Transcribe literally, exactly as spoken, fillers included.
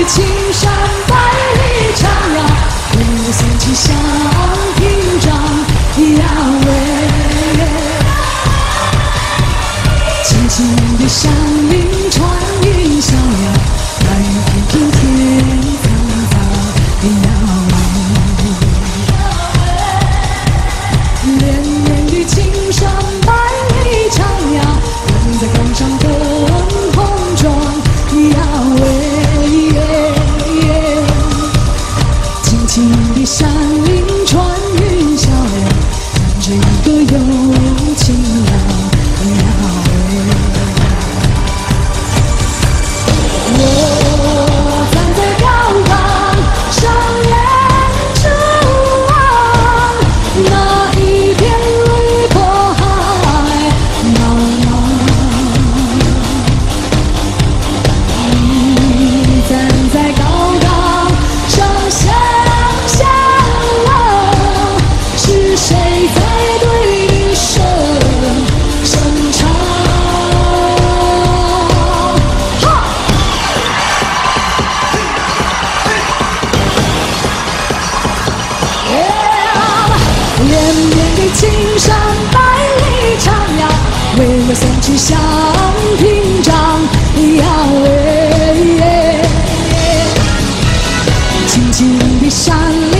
的青山百里长呀，为我送去香屏障呀喂。轻轻的山林穿云霄呀，白云片片天苍苍呀喂。连绵的青山百里长呀，人在岗上灯红妆呀喂。轻轻的山林穿云霄呀，站着一个有情郎呀喂。我站在高岗上远处望，那一片绿波海茫茫。你站在高岗上想想望，是谁在对你声声唱？哈！连绵的青山百里长呀，为我送去香屏障呀喂。轻轻的山